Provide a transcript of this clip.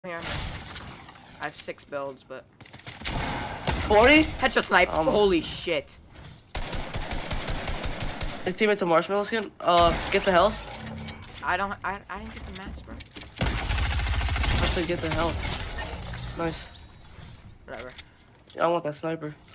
Here. I have 6 builds, but 40? headshot snipe. Holy shit. His teammate's a marshmallow skin. Get the health. I didn't get the mats, bro. I said get the health. Nice. Whatever. I want that sniper.